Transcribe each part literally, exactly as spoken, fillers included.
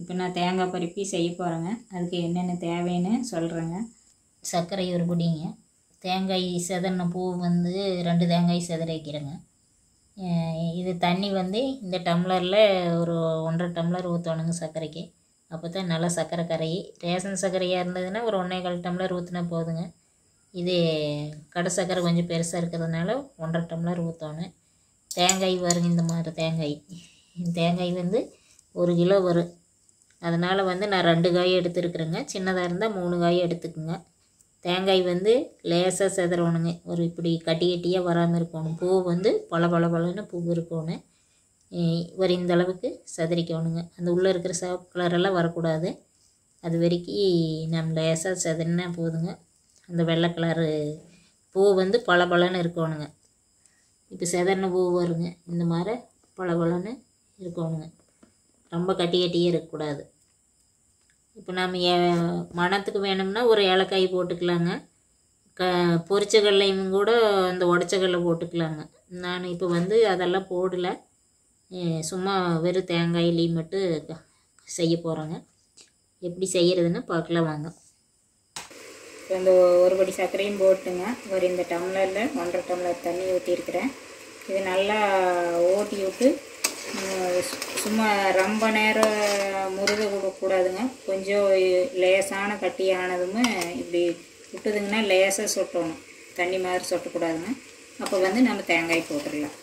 இப்போ நான் தேங்காய் பருப்பி செய்ய போகிறேங்க. அதுக்கு என்னென்ன தேவைன்னு சொல்கிறேங்க. சர்க்கரை ஒரு பிடிங்க, தேங்காய் செதறின பூ வந்து ரெண்டு தேங்காய் செதற வைக்கிறேங்க. இது தண்ணி வந்து இந்த டம்ளரில் ஒரு ஒன்றரை டம்ளர் ஊற்றணுங்க சர்க்கரைக்கு. அப்போ தான் நல்லா சர்க்கரை கரையி. ரேஷன் சர்க்கரையாக இருந்ததுன்னா ஒரு ஒன்றே கால் டம்ளர் ஊற்றினா போதுங்க. இது கடை சர்க்கரை கொஞ்சம் பெருசாக இருக்கிறதுனால ஒன்றரை டம்ளர் ஊற்றணும். தேங்காய் வருங்க, இந்த மாதிரி தேங்காய். தேங்காய் வந்து ஒரு கிலோ வரும். அதனால் வந்து நான் ரெண்டு காய் எடுத்துருக்குறேங்க. சின்னதாக இருந்தால் மூணு காய் எடுத்துக்குங்க. தேங்காய் வந்து லேசாக செதறணுங்க, ஒரு இப்படி கட்டி கட்டியாக வராமல் இருக்கணும். பூ வந்து பல பல பலன்னு பூ இருக்கணும். ஒரு இந்த அளவுக்கு செதறிக்கணுங்க. அந்த உள்ளே இருக்கிற சிவப்பு கலரெல்லாம் வரக்கூடாது. அது வரைக்கும் நம்ம லேசாக செதறினா போதுங்க. அந்த வெள்ளை கலரு பூ வந்து பல பலன்னு இருக்கணுங்க. இப்போ செதறின பூ வருங்க, இந்த மாதிரி பல பலன்னு இருக்கணுங்க. ரொம்ப கட்டி கட்டியே இருக்கக்கூடாது. இப்போ நம்ம மணத்துக்கு வேணும்னா ஒரு ஏலக்காய் போட்டுக்கலாங்க. க பொரிச்ச கடலையும் கூட அந்த உடச்ச கடலை போட்டுக்கலாங்க. நான் இப்போ வந்து அதெல்லாம் போடலை, சும்மா வெறும் தேங்காயிலையும் மட்டும் செய்ய போகிறேங்க. எப்படி செய்கிறதுன்னு பார்க்கலாம் வாங்க. இப்போ இந்த ஒரு படி சர்க்கரையும் போட்டுங்க. ஒரு இந்த டம்ளரில் ஒன்றரை டம்ளர் தண்ணி ஊற்றிருக்கிறேன். இது நல்லா ஓட்டி விட்டு சும்மா ரொம்ப நேரம் முருக கொடுக்கக்கூடாதுங்க. கொஞ்சம் லேசான கட்டியானதும் இப்படி விட்டுதுங்கன்னா லேசாக சொட்டணும், தண்ணி மாதிரி சொட்டக்கூடாதுங்க. அப்போ வந்து நம்ம தேங்காய் போட்டுடலாம்.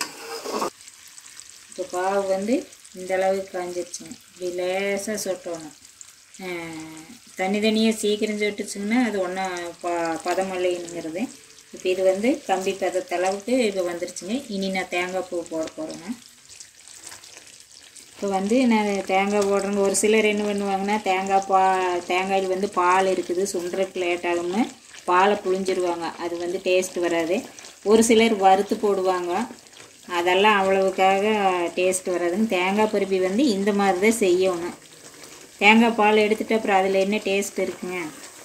இப்போ பாவு வந்து இந்த அளவுக்கு காஞ்சிருச்சுங்க. இப்படி லேசாக சொட்டணும். தனி தனியாக சீக்கிரம் சொட்டுச்சுங்கன்னா அது ஒன்றா ப பதமல்லைங்கிறது. இப்போ இது வந்து கம்பி பதத்தளவுக்கு இப்போ வந்துருச்சுங்க. இனி நான் தேங்காய் பூ போட போகிறேங்க. இப்போ வந்து நான் தேங்காய் போடுறேங்க. ஒரு சிலர் என்ன பண்ணுவாங்கன்னா தேங்காய் பா தேங்காயில் வந்து பால் இருக்குது, சுண்டுறதுக்கு லேட் ஆகும்னு பாலை புழிஞ்சிருவாங்க. அது வந்து டேஸ்ட் வராது. ஒரு சிலர் வறுத்து போடுவாங்க, அதெல்லாம் அவ்வளவுக்காக டேஸ்ட் வராதுங்க. தேங்காய் பருப்பி வந்து இந்த மாதிரி தான் செய்யணும். தேங்காய் பால் எடுத்துகிட்டு அப்புறம் அதில் என்ன டேஸ்ட் இருக்குங்க.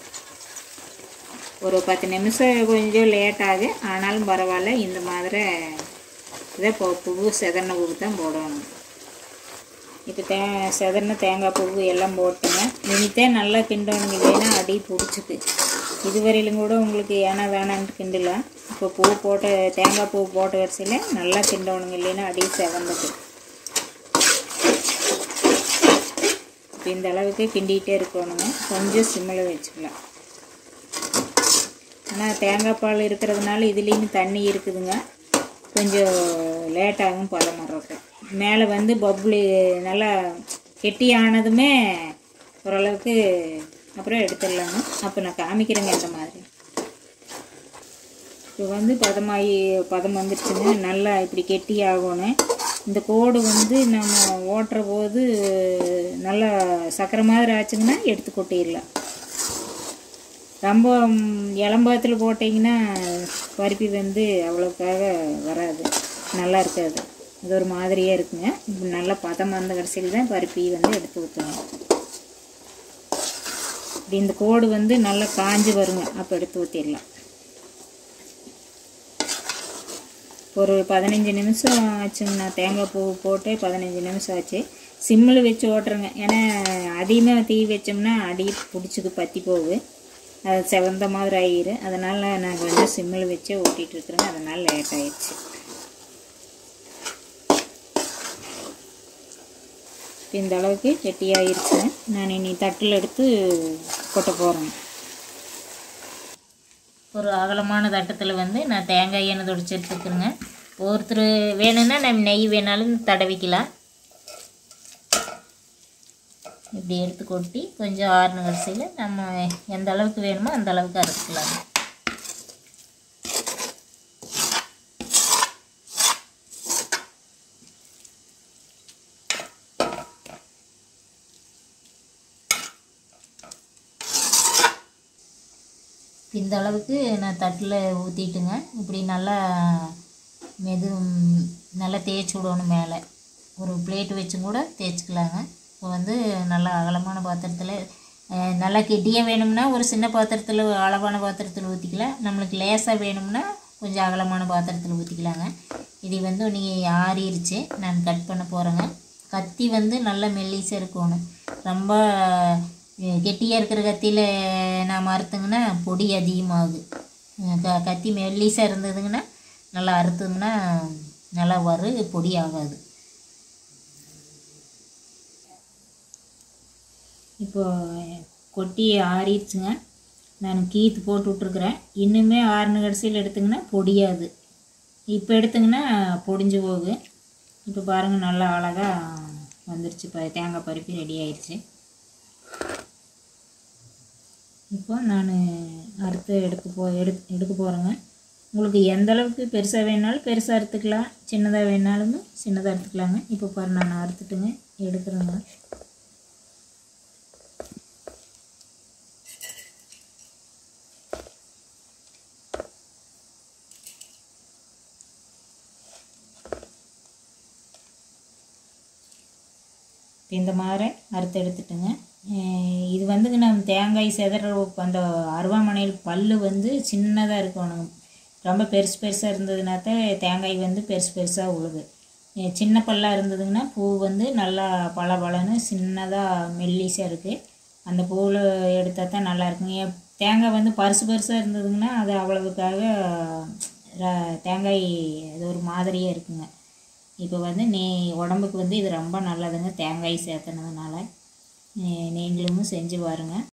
ஒரு பத்து நிமிஷம் கொஞ்சம் லேட் ஆகும், ஆனாலும் பரவாயில்ல. இந்த மாதிரி இதை பூ பூ செதறின பூ தான் போடணும். இப்போ தே செதறின தேங்காய் பூ எல்லாம் போட்டுங்க. இனித்தான் நல்லா கிண்டணுங்க, இல்லைன்னா அடி பிடிச்சிக்கு. இதுவரையிலும் கூட உங்களுக்கு ஏன்னா வேணான்ட்டு கிண்டலாம். இப்போ பூ போட்ட தேங்காய் பூ போட்ட வரிசையில் நல்லா கிண்டணுங்க, இல்லைன்னா அடி செவந்துக்கு. இப்போ இந்த அளவுக்கு கிண்டிகிட்டே இருக்கணுங்க. கொஞ்சம் சிம்மில் வச்சுக்கலாம். ஆனால் தேங்காய் பால் இருக்கிறதுனால இதுலேயும் தண்ணி இருக்குதுங்க, கொஞ்சம் லேட்டாகும் பதம் வர்றது. மேலே வந்து பப்ளு நல்லா கெட்டியானதுமே ஓரளவுக்கு அப்புறம் எடுத்துடலாங்க. அப்போ நான் காமிக்கிறேங்க இந்த மாதிரி. இப்போ வந்து பதமாகி பதம் வந்துடுச்சுங்க. நல்லா இப்படி கெட்டி ஆகணும். இந்த கோடு வந்து நம்ம ஓட்டுற போது நல்லா சக்கரை மாதிரி ஆச்சுங்கன்னா எடுத்து கொட்டிடலாம். ரொம்ப இளம்பத்தில் போட்டிங்கன்னா பருப்பி வந்து அவ்வளோக்காக வராது, நல்லா இருக்காது. அது ஒரு மாதிரியாக இருக்குங்க. இப்போ நல்லா பதம் வந்த கடைசியில் தான் பருப்பி வந்து எடுத்து ஊற்றணும். இப்படி இந்த கோடு வந்து நல்லா காஞ்சி வருங்க, அப்போ எடுத்து ஊற்றிடலாம். ஒரு பதினஞ்சு நிமிஷம் ஆச்சுங்க. நான் தேங்காய் பூ போட்டு பதினஞ்சு நிமிஷம் ஆச்சு. சிம்மில் வச்சு ஓட்டுறேங்க. ஏன்னா அதிகமாக தீ வச்சோம்னா அடி பிடிச்சிக்கு பற்றி போகுது, அது செவந்த மாதிரி ஆகிடும். அதனால் நான் கொஞ்சம் சிம்மில் வச்சே ஓட்டிகிட்டு இருக்கிறேங்க. அதனால் லேட் ஆகிடுச்சு. இப்போ இந்த அளவுக்கு கெட்டியாகிடுச்சு. நான் இனி தட்டில் எடுத்து கொட்ட போகிறேன். ஒரு அகலமான தட்டத்தில் வந்து நான் தேங்காய் எண்ணெய் தொடிச்சு எடுத்துக்கிறேங்க. ஒருத்தர் வேணும்னா நம்ம நெய் வேணாலும் தடவிக்கலாம். இப்படி எடுத்து கொட்டி கொஞ்சம் ஆறுன வரிசையில் நம்ம எந்த அளவுக்கு வேணுமோ அந்த அளவுக்கு அரைச்சிக்கலாங்க. இந்த அளவுக்கு நான் தட்டில் ஊற்றிட்டுங்க. இப்படி நல்லா மெது நல்லா தேய்ச்சி விடணும். மேலே ஒரு பிளேட்டு வச்சும் கூட தேய்ச்சிக்கலாங்க. இப்போ வந்து நல்லா அகலமான பாத்திரத்தில் நல்லா கெட்டியாக வேணும்னா ஒரு சின்ன பாத்திரத்தில் அளவான பாத்திரத்தில் ஊற்றிக்கலாம். நம்மளுக்கு லேசாக வேணும்னா கொஞ்சம் அகலமான பாத்திரத்தில் ஊற்றிக்கலாங்க. இது வந்து நீங்கள் ஆறிடுச்சு, நான் கட் பண்ண போகிறேங்க. கத்தி வந்து நல்லா மெல்லிசாக இருக்கணும். ரொம்ப கெட்டியாக இருக்கிற கத்தியில் நாம் அறுத்துங்கன்னா பொடி அதிகமாகுது. க கத்தி மெல்லிசாக இருந்ததுங்கன்னா நல்லா அறுத்துங்கன்னா நல்லா வரு பொடி ஆகாது. இப்போ கொட்டி ஆறிடுச்சுங்க. நான் கீத்து போட்டு விட்ருக்குறேன். இன்னுமே ஆறுன கடைசியில் எடுத்திங்கன்னா பொடியாது. இப்போ எடுத்திங்கன்னா பொடிஞ்சு போகும். இப்போ பாருங்கள் நல்லா அழகாக வந்துருச்சு. இப்போ தேங்காய் பருப்பி ரெடி ஆயிடுச்சு. இப்போ நான் அறுத்து எடுக்க போ எடு எடுக்க போகிறேங்க. உங்களுக்கு எந்த அளவுக்கு பெருசாக வேணாலும் பெருசாக அறுத்துக்கலாம், சின்னதாக வேணாலும் சின்னதாக அறுத்துக்கலாங்க. இப்போ பாரு நான் அறுத்துட்டுங்க எடுக்கிறேங்க. இந்த மாதிரி அறுத்து எடுத்துட்டுங்க. இது வந்துங்க நம்ம தேங்காய் செதற அந்த அருவாமனையில் பல் வந்து சின்னதாக இருக்கணும். ரொம்ப பெருசு பெருசாக இருந்ததுனாத்த தேங்காய் வந்து பெருசு பெருசாக உழுது. சின்ன பல்லாக இருந்ததுங்கன்னா பூ வந்து நல்லா பல பலன்னு சின்னதாக மெல்லிசாக இருக்குது. அந்த பூவில் எடுத்தால் தான் நல்லா இருக்குங்க. தேங்காய் வந்து பருசு பெருசாக இருந்ததுங்கன்னா அது அவ்வளவுக்காக தேங்காய் அது ஒரு மாதிரியாக இருக்குங்க. இப்போ வந்து நீ உடம்புக்கு வந்து இது ரொம்ப நல்லதுங்க தேங்காய் சேர்த்துனதுனால. நீங்களும் செஞ்சு பாருங்கள்.